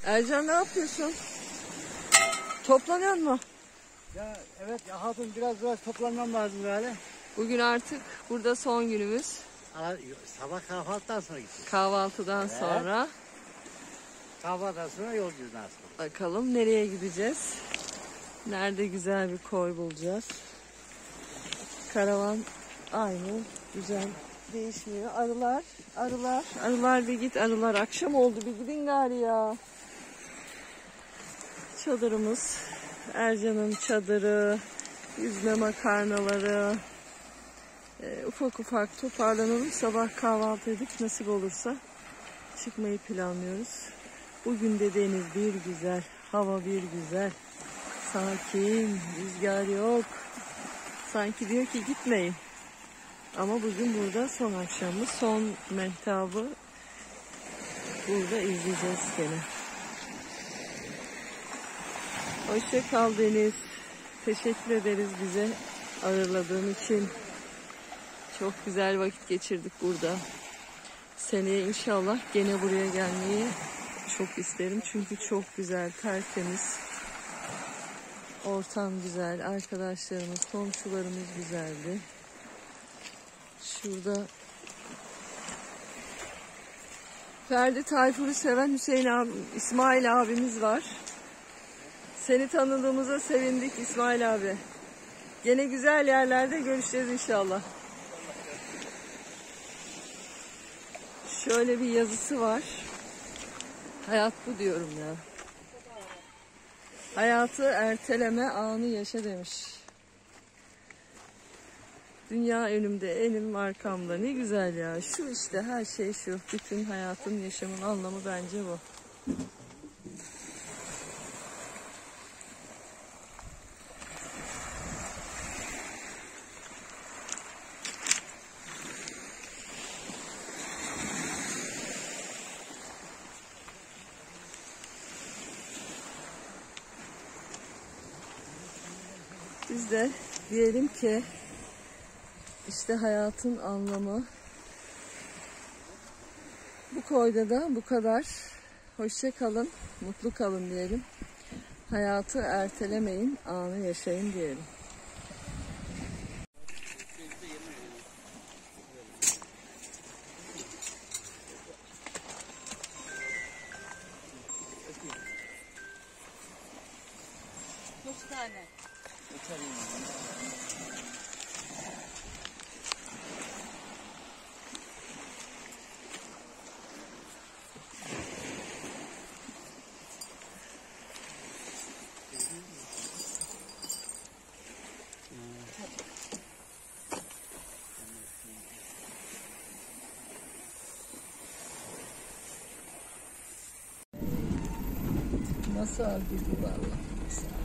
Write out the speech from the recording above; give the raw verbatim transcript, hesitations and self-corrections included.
Ercan ne yapıyorsun? Toplanıyor mu? Ya evet ya hatun biraz biraz toplanmam lazım böyle. Bugün artık burada son günümüz. Ama sabah kahvaltıdan sonra gideceğiz. Kahvaltıdan Evet. sonra. Kahvaltıdan sonra yolcuyuz nasıl? Bakalım nereye gideceğiz? Nerede güzel bir koy bulacağız? Karavan aynı, güzel, değişmiyor. Arılar, arılar, arılar bir git arılar. Akşam oldu, bir gidin gari ya. Çadırımız, Ercan'ın çadırı, yüzme makarnaları. E, ufak ufak toparlanalım. Sabah kahvaltı edip nasip olursa çıkmayı planlıyoruz. Bugün de deniz bir güzel, hava bir güzel. Sakin, rüzgar yok. Sanki diyor ki gitmeyin. Ama bugün burada son akşamı, son mehtabı burada izleyeceğiz gene. Hoşça kal Deniz. Teşekkür ederiz bize ağırladığın için. Çok güzel vakit geçirdik burada. Seneye inşallah gene buraya gelmeyi çok isterim. Çünkü çok güzel, tertemiz. Ortam güzel, arkadaşlarımız, komşularımız güzeldi. Şurada Ferdi Tayfur'u seven Hüseyin abi, İsmail abimiz var. Seni tanıdığımıza sevindik İsmail abi. Gene güzel yerlerde görüşeceğiz inşallah. Şöyle bir yazısı var. Hayat bu diyorum ya. Hayatı erteleme, anı yaşa demiş. Dünya önümde, elim arkamda. Ne güzel ya. Şu işte, her şey şu. Bütün hayatın, yaşamın anlamı bence bu. Biz de diyelim ki işte hayatın anlamı bu koyda da bu kadar. Hoşça kalın, mutlu kalın diyelim. Hayatı ertelemeyin, anı yaşayın diyelim. Dokuz tane. Nasıl abi bu valla?